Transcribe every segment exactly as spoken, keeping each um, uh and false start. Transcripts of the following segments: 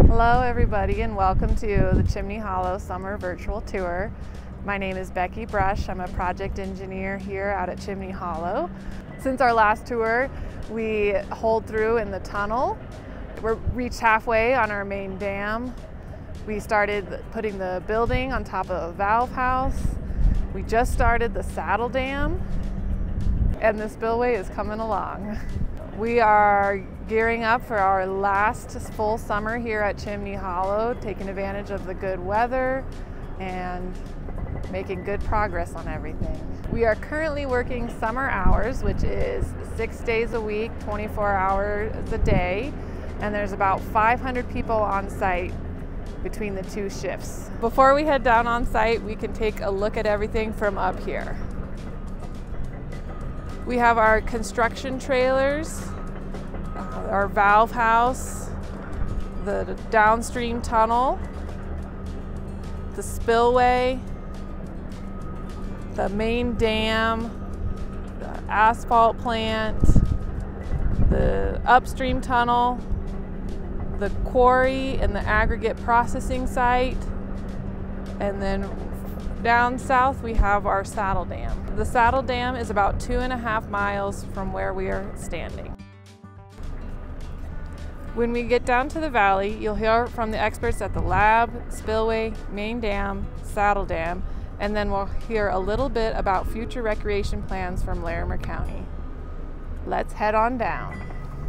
Hello everybody and welcome to the Chimney Hollow Summer Virtual Tour. My name is Becky Brush. I'm a project engineer here out at Chimney Hollow. Since our last tour, we holed through in the tunnel. We're reached halfway on our main dam. We started putting the building on top of a valve house. We just started the saddle dam, and the spillway is coming along. We are gearing up for our last full summer here at Chimney Hollow, taking advantage of the good weather and making good progress on everything. We are currently working summer hours, which is six days a week, twenty-four hours a day, and there's about five hundred people on site between the two shifts. Before we head down on site, we can take a look at everything from up here. We have our construction trailers, our valve house, the downstream tunnel, the spillway, the main dam, the asphalt plant, the upstream tunnel, the quarry and the aggregate processing site, and then down south we have our saddle dam. The saddle dam is about two and a half miles from where we are standing. When we get down to the valley, you'll hear from the experts at the lab, spillway, main dam, saddle dam, and then we'll hear a little bit about future recreation plans from Larimer County. Let's head on down.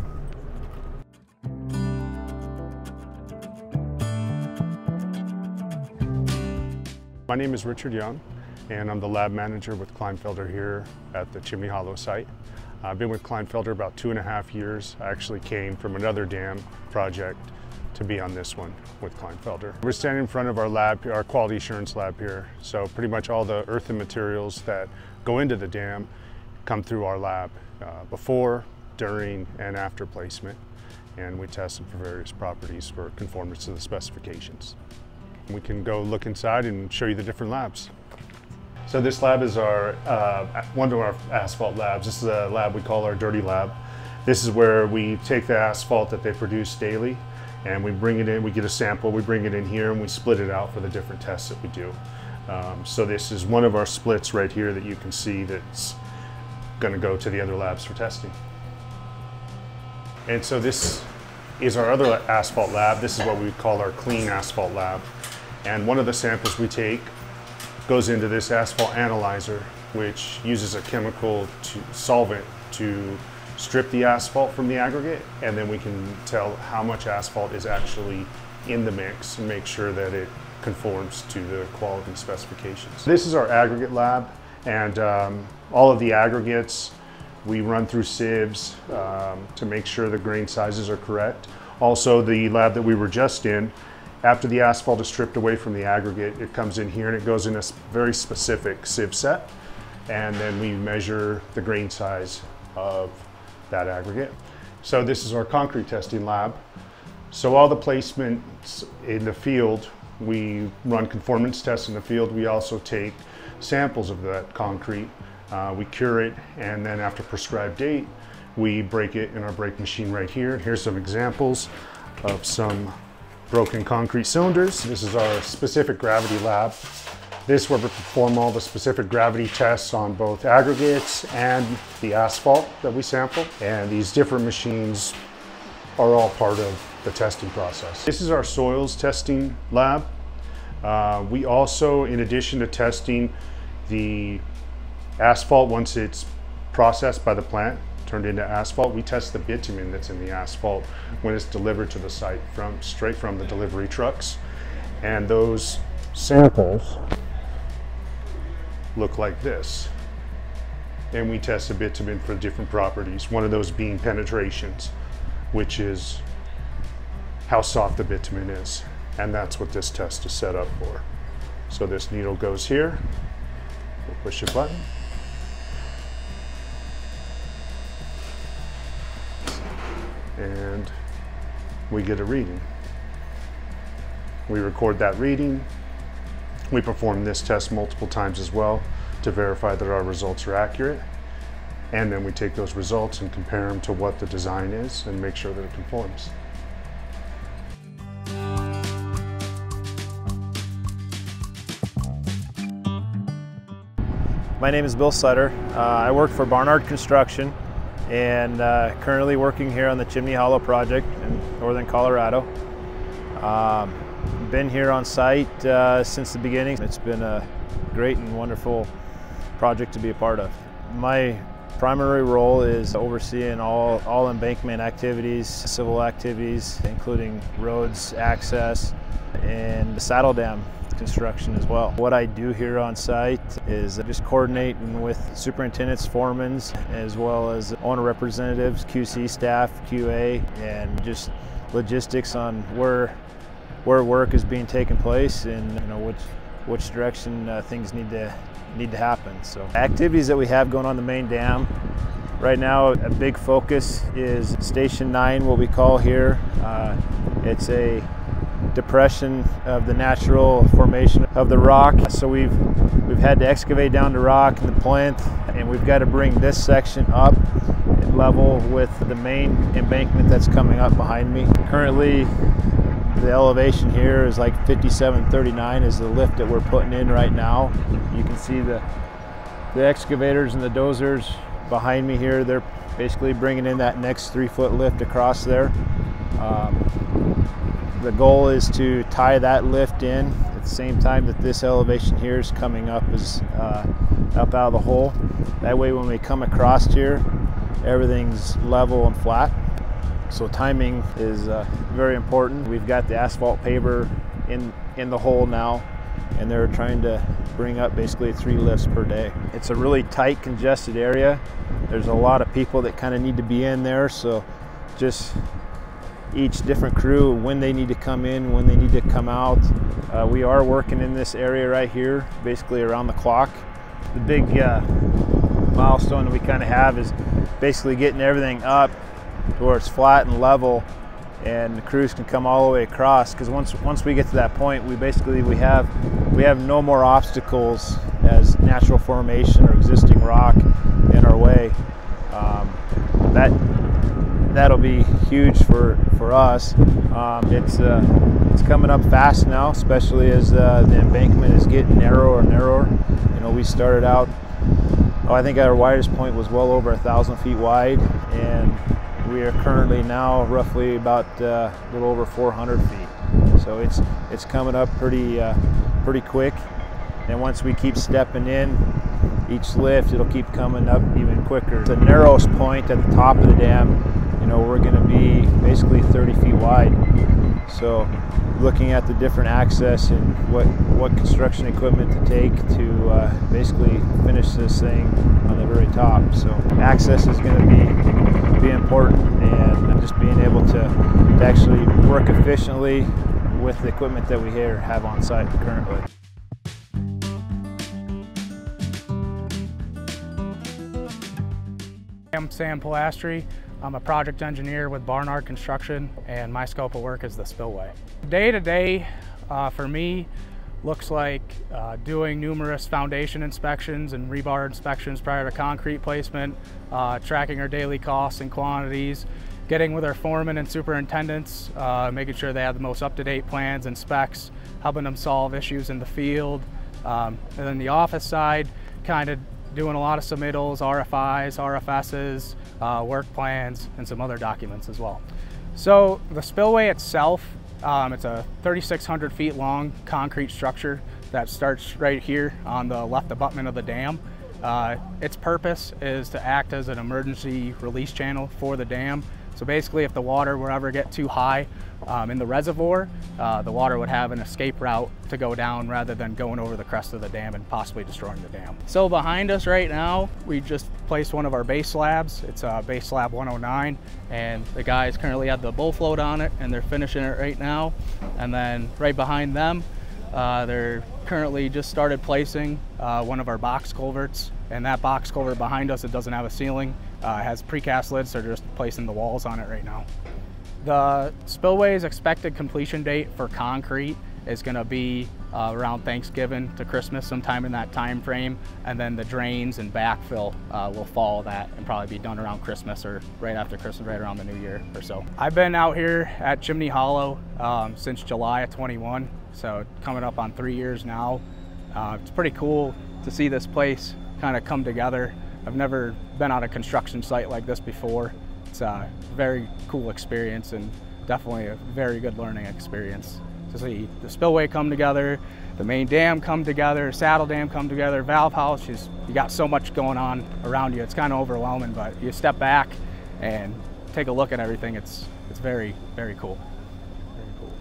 My name is Richard Young, and I'm the lab manager with Kleinfelder here at the Chimney Hollow site. I've been with Kleinfelder about two and a half years. I actually came from another dam project to be on this one with Kleinfelder. We're standing in front of our lab, our quality assurance lab here. So pretty much all the earthen materials that go into the dam come through our lab uh, before, during, and after placement. And we test them for various properties for conformance to the specifications. We can go look inside and show you the different labs. So this lab is our uh, one of our asphalt labs. This is a lab we call our dirty lab. This is where we take the asphalt that they produce daily and we bring it in, we get a sample, we bring it in here and we split it out for the different tests that we do. Um, so this is one of our splits right here that you can see that's going to go to the other labs for testing. And so this is our other asphalt lab. This is what we call our clean asphalt lab. And one of the samples we take goes into this asphalt analyzer, which uses a chemical to solvent to strip the asphalt from the aggregate, and then we can tell how much asphalt is actually in the mix and make sure that it conforms to the quality specifications. This is our aggregate lab, and um, all of the aggregates we run through sieves um, to make sure the grain sizes are correct. Also, the lab that we were just in, after the asphalt is stripped away from the aggregate, it comes in here and it goes in a very specific sieve set, and then we measure the grain size of that aggregate. So this is our concrete testing lab. So all the placements in the field, we run conformance tests in the field. We also take samples of that concrete, uh, we cure it, and then after prescribed date, we break it in our break machine right here. Here's some examples of some broken concrete cylinders. This is our specific gravity lab. This is where we perform all the specific gravity tests on both aggregates and the asphalt that we sample. And these different machines are all part of the testing process. This is our soils testing lab. Uh, we also, in addition to testing the asphalt once it's processed by the plant, turned into asphalt, we test the bitumen that's in the asphalt when it's delivered to the site from straight from the delivery trucks. And those samples look like this. And we test the bitumen for different properties, one of those being penetrations, which is how soft the bitumen is. And that's what this test is set up for. So this needle goes here, we'll push a button, and we get a reading. We record that reading. We perform this test multiple times as well to verify that our results are accurate. And then we take those results and compare them to what the design is and make sure that it conforms. My name is Bill Sutter. Uh, I work for Barnard Construction and uh, currently working here on the Chimney Hollow project in northern Colorado. Um, been here on site uh, since the beginning. It's been a great and wonderful project to be a part of. My primary role is overseeing all, all embankment activities, civil activities, including roads, access, and the saddle dam construction as well. What I do here on site is just coordinating with superintendents, foremen, as well as owner representatives, Q C staff, Q A, and just logistics on where where work is being taken place and you know which which direction uh, things need to need to happen. So activities that we have going on the main dam right now, a big focus is Station nine, what we call here. Uh, it's a depression of the natural formation of the rock. So we've we've had to excavate down the rock and the plinth, and we've got to bring this section up at level with the main embankment that's coming up behind me. Currently, the elevation here is like fifty-seven thirty-nine is the lift that we're putting in right now. You can see the the excavators and the dozers behind me here. They're basically bringing in that next three foot lift across there. Um, The goal is to tie that lift in at the same time that this elevation here is coming up is uh, up out of the hole. That way when we come across here, everything's level and flat. So timing is uh, very important. We've got the asphalt paver in, in the hole now, and they're trying to bring up basically three lifts per day. It's a really tight, congested area. There's a lot of people that kind of need to be in there, so just each different crew, when they need to come in, when they need to come out. Uh, we are working in this area right here, basically around the clock. The big uh, milestone that we kind of have is basically getting everything up to where it's flat and level, and the crews can come all the way across. Because once once we get to that point, we basically we have we have no more obstacles as natural formation or existing rock in our way. Um, that. That'll be huge for for us. Um, it's uh, it's coming up fast now, especially as uh, the embankment is getting narrower and narrower. You know, we started out. Oh, I think our widest point was well over a thousand feet wide, and we are currently now roughly about uh, a little over four hundred feet. So it's it's coming up pretty uh, pretty quick. And once we keep stepping in each lift, it'll keep coming up even quicker. The narrowest point at the top of the dam, you know, we're going to be basically thirty feet wide. So looking at the different access and what what construction equipment to take to uh, basically finish this thing on the very top. So access is going to be be important, and just being able to, to actually work efficiently with the equipment that we here have on site currently. I'm Sam Pilastri. I'm a project engineer with Barnard Construction, and my scope of work is the Spillway. Day to day uh, for me looks like uh, doing numerous foundation inspections and rebar inspections prior to concrete placement, uh, tracking our daily costs and quantities, getting with our foremen and superintendents, uh, making sure they have the most up-to-date plans and specs, helping them solve issues in the field. Um, and then the office side, kind of doing a lot of submittals, R F Is, R F Ss, uh, work plans, and some other documents as well. So the spillway itself, um, it's a thirty-six hundred feet long concrete structure that starts right here on the left abutment of the dam. Uh, its purpose is to act as an emergency release channel for the dam. So basically, if the water were ever get too high um, in the reservoir, uh, the water would have an escape route to go down rather than going over the crest of the dam and possibly destroying the dam. So behind us right now, we just placed one of our base slabs. It's a base slab one oh nine, and the guys currently have the bull float on it, and they're finishing it right now. And then right behind them, uh, they're currently just started placing uh, one of our box culverts. And that box culvert behind us, it doesn't have a ceiling. Uh, it has precast lids, so they're just placing the walls on it right now. The spillway's expected completion date for concrete is going to be uh, around Thanksgiving to Christmas, sometime in that time frame, and then the drains and backfill uh, will follow that and probably be done around Christmas or right after Christmas, right around the new year or so. I've been out here at Chimney Hollow um, since July of twenty-one, so coming up on three years now. Uh, it's pretty cool to see this place kind of come together. I've never been on a construction site like this before. It's a very cool experience and definitely a very good learning experience to see the spillway come together, the main dam come together, saddle dam come together, valve house. Just, you got so much going on around you. It's kind of overwhelming, but you step back and take a look at everything. It's, it's very, very cool. Very cool.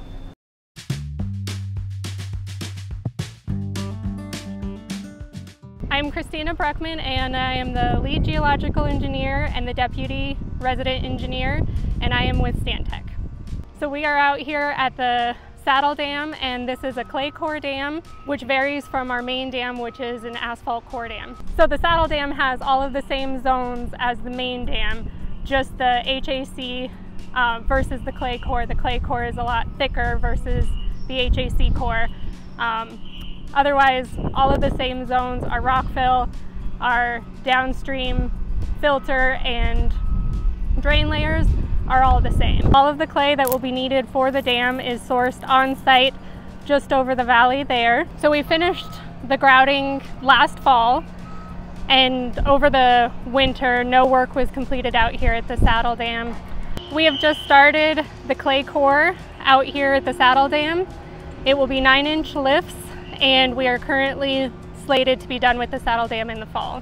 I'm Christina Bruckman, and I am the lead geological engineer and the deputy resident engineer, and I am with Stantec. So we are out here at the Saddle Dam, and this is a clay core dam, which varies from our main dam, which is an asphalt core dam. So the Saddle Dam has all of the same zones as the main dam, just the H A C uh, versus the clay core. The clay core is a lot thicker versus the H A C core. Um, Otherwise, all of the same zones, our rock fill, our downstream filter and drain layers are all the same. All of the clay that will be needed for the dam is sourced on site just over the valley there. So we finished the grouting last fall, and over the winter, no work was completed out here at the Saddle Dam. We have just started the clay core out here at the Saddle Dam. It will be nine inch lifts, and we are currently slated to be done with the Saddle Dam in the fall.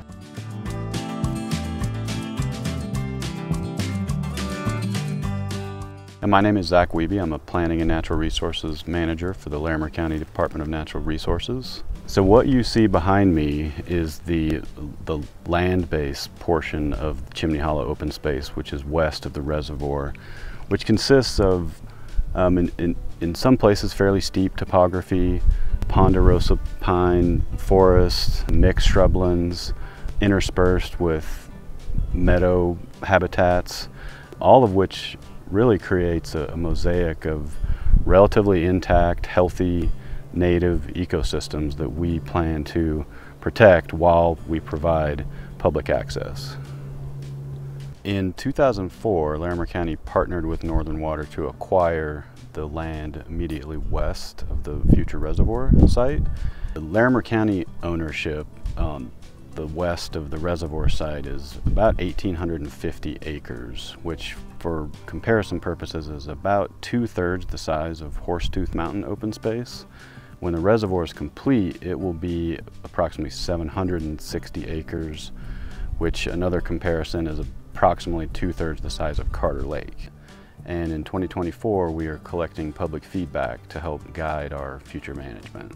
And my name is Zach Wiebe. I'm a Planning and Natural Resources Manager for the Larimer County Department of Natural Resources. So what you see behind me is the, the land-based portion of Chimney Hollow open space, which is west of the reservoir, which consists of, um, in, in, in some places, fairly steep topography, ponderosa pine forest, mixed shrublands, interspersed with meadow habitats, all of which really creates a, a mosaic of relatively intact, healthy, native ecosystems that we plan to protect while we provide public access. In two thousand four, Larimer County partnered with Northern Water to acquire the land immediately west of the future reservoir site. The Larimer County ownership on the west of the reservoir site is about one thousand eight hundred fifty acres, which for comparison purposes is about two-thirds the size of Horsetooth Mountain open space. When the reservoir is complete, it will be approximately seven hundred sixty acres, which another comparison is approximately two-thirds the size of Carter Lake. And in twenty twenty-four, we are collecting public feedback to help guide our future management.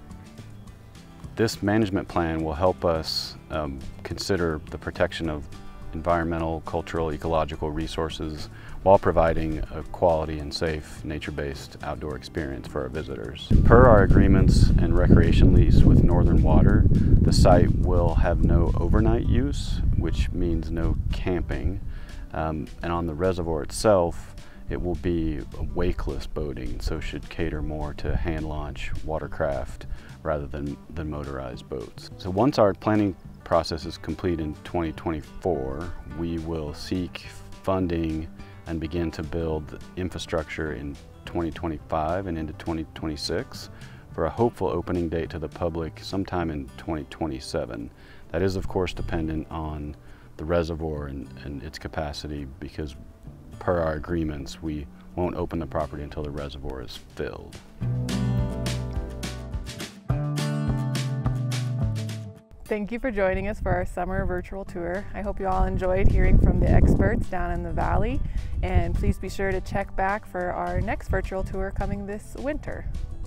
This management plan will help us um, consider the protection of environmental, cultural, ecological resources while providing a quality and safe nature-based outdoor experience for our visitors. Per our agreements and recreation lease with Northern Water, the site will have no overnight use, which means no camping. Um, and on the reservoir itself, it will be wakeless boating, so should cater more to hand launch watercraft rather than, than motorized boats. So once our planning process is complete in twenty twenty-four, we will seek funding and begin to build infrastructure in twenty twenty-five and into twenty twenty-six for a hopeful opening date to the public sometime in twenty twenty-seven. That is of course dependent on the reservoir and, and its capacity, because per our agreements we won't open the property until the reservoir is filled. Thank you for joining us for our summer virtual tour. I hope you all enjoyed hearing from the experts down in the valley, and please be sure to check back for our next virtual tour coming this winter.